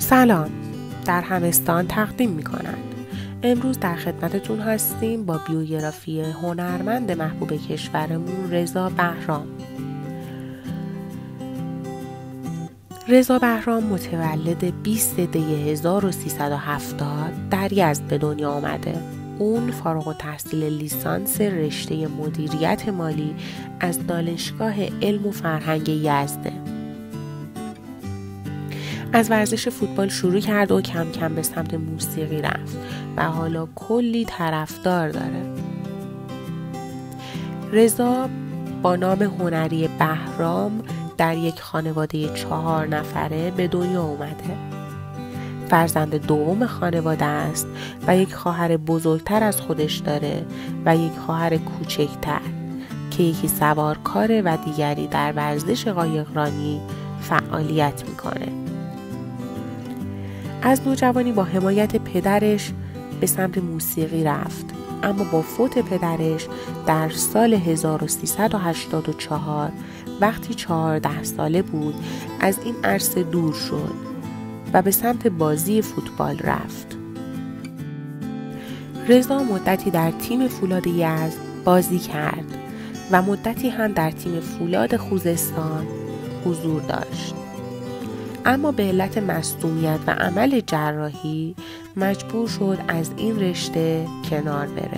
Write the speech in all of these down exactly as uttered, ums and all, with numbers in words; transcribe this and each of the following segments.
سلام، در همستان تقدیم می کنند. امروز در خدمتتون هستیم با بیوگرافی هنرمند محبوب کشورمون رضا بهرام. رضا بهرام متولد بیست دی هزار و سیصد و هفتاد در یزد به دنیا آمده. اون فارغ التحصیل لیسانس رشته مدیریت مالی از دانشگاه علم و فرهنگ یزده. از ورزش فوتبال شروع کرد و کم کم به سمت موسیقی رفت و حالا کلی طرفدار داره. رضا با نام هنری بهرام در یک خانواده چهار نفره به دنیا اومده. فرزند دوم خانواده است و یک خواهر بزرگتر از خودش داره و یک خواهر کوچکتر که یکی سوارکاره و دیگری در ورزش قایقرانی فعالیت میکنه. از نوجوانی با حمایت پدرش به سمت موسیقی رفت، اما با فوت پدرش در سال هزار و سیصد و هشتاد و چهار وقتی چهارده ساله بود از این عرصه دور شد و به سمت بازی فوتبال رفت. رضا مدتی در تیم فولاد یزد بازی کرد و مدتی هم در تیم فولاد خوزستان حضور داشت، اما به علت مصدومیت و عمل جراحی مجبور شد از این رشته کنار بره.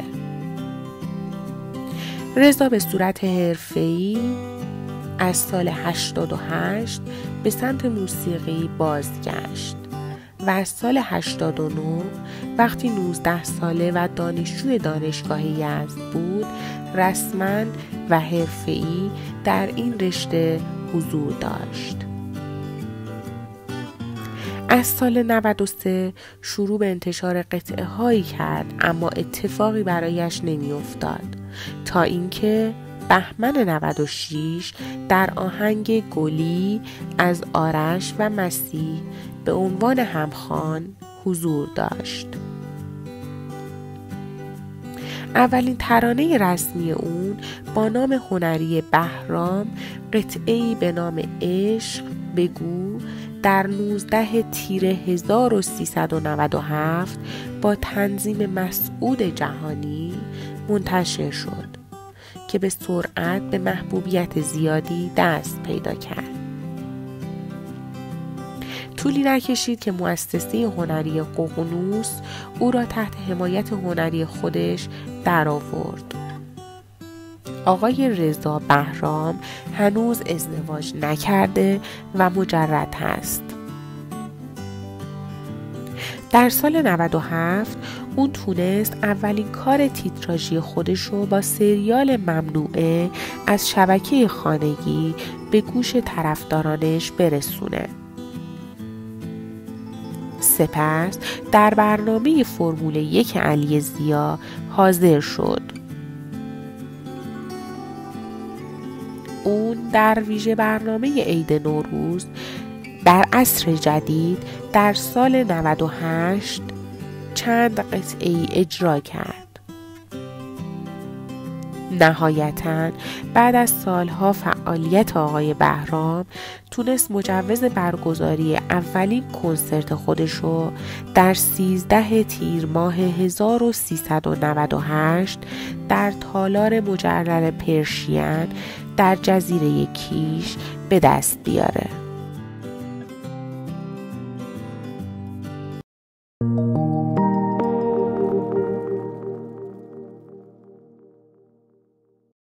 رضا به صورت حرفه‌ای از سال هشتاد و هشت به سمت موسیقی بازگشت و از سال هشتاد و نه وقتی نوزده ساله و دانشجوی دانشگاه یزد بود رسما و حرفه‌ای در این رشته حضور داشت. از سال نود و سه شروع به انتشار قطعه هایی کرد، اما اتفاقی برایش نمی افتاد تا اینکه بهمن نود و شش در آهنگ گلی از آرش و مسیح به عنوان همخوان حضور داشت. اولین ترانه رسمی اون با نام هنری بهرام قطعه‌ای به نام عشق بگو در نوزده تیر هزار و سیصد و نود و هفت با تنظیم مسعود جهانی منتشر شد که به سرعت به محبوبیت زیادی دست پیدا کرد. طولی نکشید که مؤسسه هنری ققنوس او را تحت حمایت هنری خودش درآورد. آقای رضا بهرام هنوز ازدواج نکرده و مجرد است. در سال نود و هفت اون تونست اولین کار تیتراژی خودش رو با سریال ممنوعه از شبکه خانگی به گوش طرفدارانش برسونه. سپس در برنامه فرمول یک علی ضیا حاضر شد. اون در ویژه برنامه عید نوروز در عصر جدید در سال نود و هشت چند قطعه‌ای اجرا کرد. نهایتاً بعد از سالها فعالیت آقای بهرام تونست مجوز برگزاری اولین کنسرت خودشو در سیزده تیر ماه هزار و سیصد و نود و هشت در تالار مجلل پرشین در جزیره کیش به دست بیاره.